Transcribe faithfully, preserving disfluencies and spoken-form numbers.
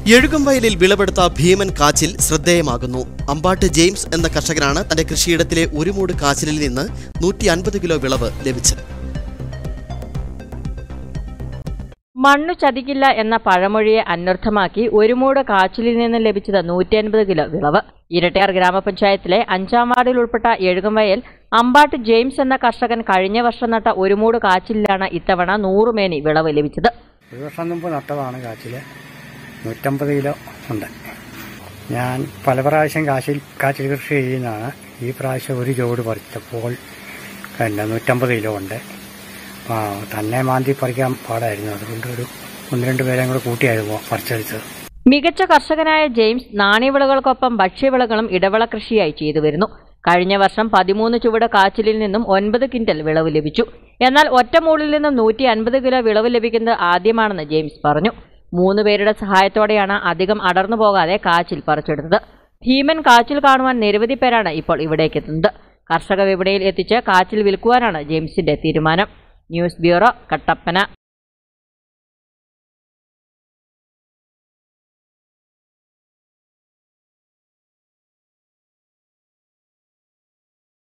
എഴുകുംവയലിൽ വിളവെടുത്ത ഭീമൻ കാച്ചിൽ ശ്രദ്ധേയമാകുന്നു. അമ്പാട്ട് ജെയിംസ് എന്ന കർഷകനാണ് തന്റെ കൃഷിയിടത്തിലെ ഒരു മൂട് കാച്ചിലിൽ നിന്ന് നൂറ്റി അൻപത് കിലോ വിളവ് ലഭിച്ചത്. മണ്ണു ചതിക്കില്ല എന്ന പഴമൊഴിയെ അന്വർത്ഥമാക്കി ഒരു മൂട് കാച്ചിലിൽ നിന്ന് ലഭിച്ചത് നൂറ്റി അൻപത് കിലോ വിളവ്. ഇരട്ടയാർ ഗ്രാമപഞ്ചായത്തിലെ അഞ്ചാം വാർഡിൽ ഉൾപ്പെട്ട എഴുകുംവയൽ അമ്പാട്ട് ജെയിംസ് എന്ന കർഷകൻ കഴിഞ്ഞ വർഷം നട്ട ഒരു മൂട് കാച്ചിലാണ് ഇത്തവണ നൂറുമേനി വിളവ് ലഭിച്ചത്. ഒരു വർഷം മുമ്പ് നട്ടതാണ് കാച്ചില്. നൂറ്റമ്പത് കിലോ ഉണ്ട്. ഞാൻ പല പ്രാവശ്യം കാച്ചിൽ കാച്ചിൽ കൃഷി ചെയ്യുന്നതാണ്. ഈ പ്രാവശ്യം ഒരു ചുവട് പറിച്ചപ്പോൾ പിന്നെ നൂറ്റമ്പത് കിലോ ഉണ്ട്. തന്നെ മാന്തി പറിക്കാൻ പാടായിരുന്നു. അതുകൊണ്ട് ഒരു ഒന്ന് രണ്ട് പേരെയും കൂടെ കൂട്ടിയായിരുന്നു പറിച്ചെടുത്തത്. മികച്ച കർഷകനായ ജെയിംസ് നാണ്യവിളകൾക്കൊപ്പം ഭക്ഷ്യവിളകളും ഇടവിള കൃഷിയായി ചെയ്തു വരുന്നു. കഴിഞ്ഞ വർഷം പതിമൂന്ന് ചുവട് കാച്ചിലിൽ നിന്നും ഒൻപത് ക്വിന്റൽ വിളവ് ലഭിച്ചു. എന്നാൽ ഒറ്റമൂളിൽ നിന്നും നൂറ്റി അൻപത് കിലോ വിളവ് ലഭിക്കുന്നത് ആദ്യമാണെന്ന് ജെയിംസ് പറഞ്ഞു. മൂന്ന് പേരുടെ സഹായത്തോടെയാണ് അധികം അടർന്നു പോകാതെ കാച്ചിൽ പറിച്ചെടുത്തത്. ഭീമൻ കാച്ചിൽ കാണുവാൻ നിരവധി പേരാണ് ഇപ്പോൾ ഇവിടേക്ക് എത്തുന്നത്. കർഷക വിപണിയിൽ എത്തിച്ച് കാച്ചിൽ വിൽക്കുവാനാണ് ജെയിംസിന്റെ തീരുമാനം. News bureau, Kattappana.